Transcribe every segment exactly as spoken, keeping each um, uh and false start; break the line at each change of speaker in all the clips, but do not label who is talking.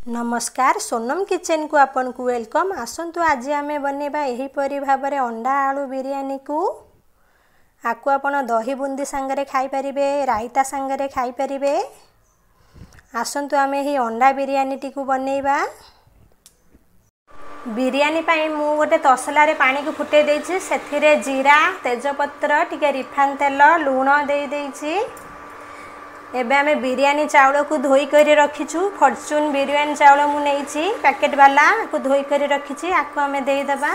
नमस्कार सोनम किचन को आपन को वेलकम। आसंतु आज आमे बनेबा एही परि भाबरे अंडा आलू बिरयानी को आकु आपन दही बुंदी संगरे खाई परिबे, रायता संगरे खाई परिबे। आसंतु आमे ही अंडा बिरयानी टी को बनेबा। बिरयानी पाई मु गोटे तसला रे पानी को फुटे देछि, सेथिरे जीरा तेजपत्र टिके रिफाइन तेल लूण दे देछि। एबे आमे बिरयानी चावल को धोई करी रखिछु। फॉर्च्यून बिरयानी चावल मु नेछि पैकेट वाला को धोई करी रखिछि। आको आमे देई दबा।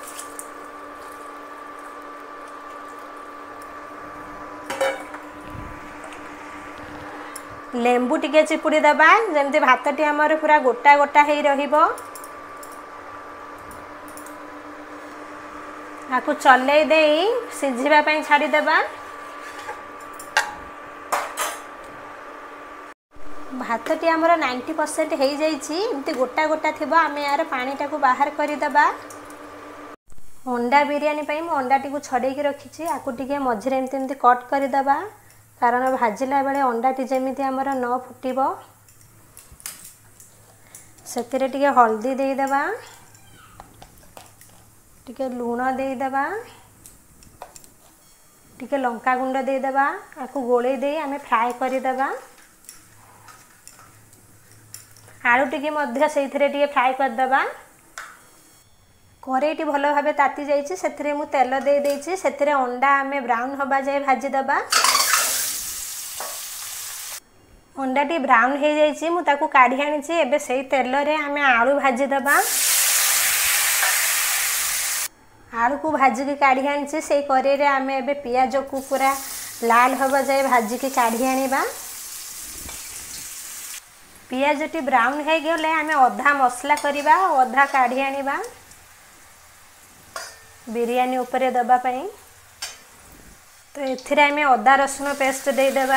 लेंबू टिके चिपुड़ी दबा जेमति भातटी हमर पूरा गोटा गोटा हेई रहिबो। आको चले देई सिझिबा पई छाडी दबा। भातटी आमर नाइंटी परसेंट हो जाइए गोटा गोटा थी आम यार पानीटा को बाहर करदे। अंडा बिरयानी पाई मु अंडाटी को छड़े रखी आपको टे मझे एमती एमती कट करदे, कारण भाजिला बेले अंडाटी जमी आमर न फुटब। से टे हल्दी देदेबा, टिके लूण देदेबा, टिके लंका गुंड देदेबा। आपको गोले दे आमे फ्राए करदेबा। आलू टिके मध्य सेथिरे टिके फ्राए करदेबा। करेईटी भल भाव ताती जाइए, से मु तेल दे देइछि। सेथिरे अंडा आमे ब्राउन हबा जाए भाजी दबा। अंडाटी ब्राउन हो जाइए, मु ताकू काढ़ी आनिछि। एबे सेई तेल रे आमे आलू भाजी दबा। आलू को भाजी की काढ़ी आनिछि। सेई करेई रे आमे एबे पियाज को पूरा लाल हबा जाए भाजी की काढ़ी आनिबा। पियाजटी ब्राउन हो गले आमे अधा मसला करिबा, अधा काढ़ी आनिबा बिरयानी ऊपर दबा पई। तो एथिरे आमे अदा रसुन पेस्ट दे देबा।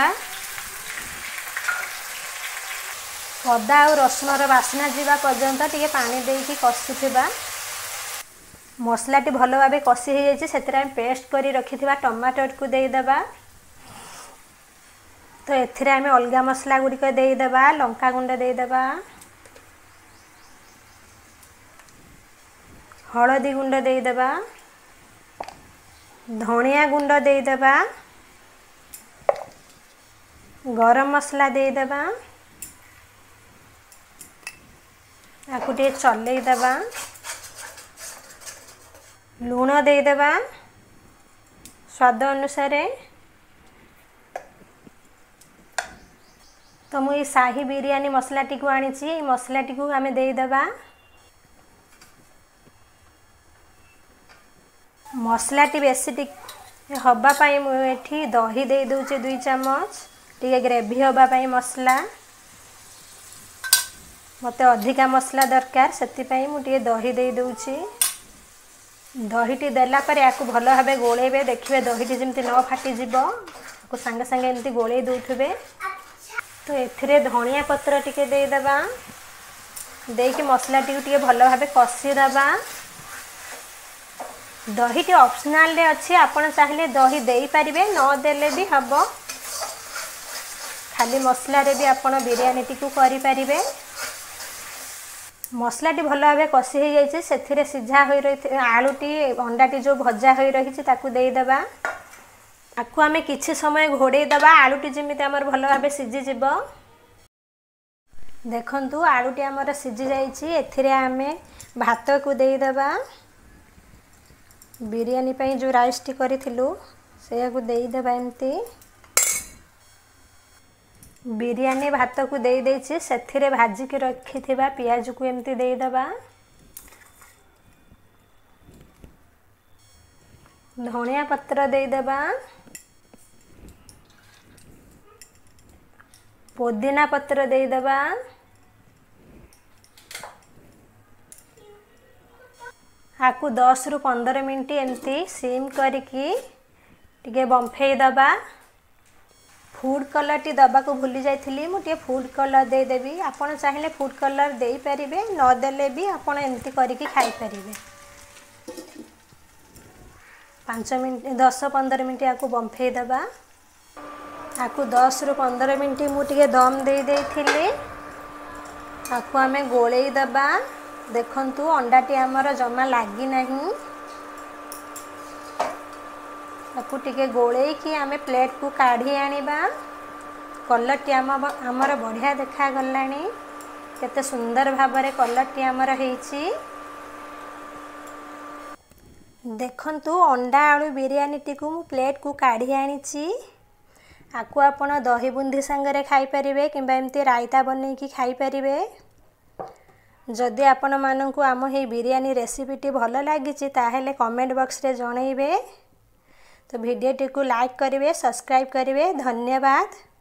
अदा और रसुन रो वासना जीवा पर्यंत टिके पानी देकी कषुथिबा। मसलाटी भल भाबे कषि हो जाइए, सेथिरे आमे पेस्ट करी रखिथिबा टमाटर को दे देबा। तो एथिरे आमे अलगा मसला गुड़िक देदेबा। लंका गुंड देदेबा, हलदी गुंड देदेबा, धनिया गुंड देदेबा, गरम मसला देदेबा। आकु टे चलई देबा। लूण देदेबा स्वाद अनुसार। तो मुई शाही बिरयानी मसलाटी को आनी मसलाटी को आमे देदेबा। मसलाटी बेसी हवा पाई मुझे दही दे दूचे दुई चमच, टे ग्रेवी हवा पाई मसला मते अधिका मसला दरकार, से मुझे दही दे दूची। दहीटी देला पर याकू भल भाव गोलेबे। देखिए दहीटी जमती न फाटी जीवो, आपको संगे संगे एमती गोले दउथबे। तो एथिरे धनिया पत्र टिके देदेबा। देकी मसला टी टिके भल भाव कषि दबा। दहीटी ऑप्शनल रे अच्छी, आपण चाहिले दही देई परिबे, न देले भी हबो। खाली मसला रे भी आपण बिरयानी टी को करि परिबे। मसलाटी भल भाव कषि हो जाइए, सेथिरे सिझा होई रही आलूटी अंडाटी जो भजा होई रही ताकू देदेबा। आकु आमे किछि समय घोड़े दबा। आलूटी जमिति आमर भल भाव सिझी जीव। देखंतु आलूटी आमर सिझी जाइछि। एथिरे आमे भात को देदेबा। बिरयानी पई जो राइस टी करिथिलु सेया को देदेबा। एमती बिरयानी भात को दे देछि, सेथिरे भाजी के रखिथिबा पियाज को एमती देदेबा। धनिया पत्र देदेबा, पुदीना पत्र देदेबा, आकु दस रु पंद्रह मिनट एमती सिम करिकी टिके बंफेई दबा। फूड कलर टी दबा को भूली जाइथिली, मु टिके फूड कलर दे देबी। आपण चाहिले फूड कलर देई परिबे, न देले भी आपण एमती करिकी खाई परिबे। पाँच मिनट दस पंद्रह मिनट आकु बंफेई दबा। आकु दस रु पंद्रह मिनट मुझे दम दे देथिली। आपको आमे गोलेई दबा। देखंतु अंडाटी आमर जमा लागी नहीं। आपको टिके गोलेई कि आमे प्लेट को काढ़ी आनिबा। कलर टी आमर बढ़िया देखा गलानी। केते सुंदर भाबरे कलर टी आमर हेछि। देखंतु अंडा आलू बिरयानी टी को मु प्लेट को काढ़ी आनिछि। आकु आपण दही बुंदी संगरे खाई परिबे किंबा एमती रायता बनै की खाई परिबे। जदि आपण माननकु आम हे बिरयानी रेसिपी टी भलो लागिछि ताहेले कमेंट बॉक्स रे जणैबे। तो वीडियो टी को लाइक करिवे, सब्सक्राइब करिवे। धन्यवाद।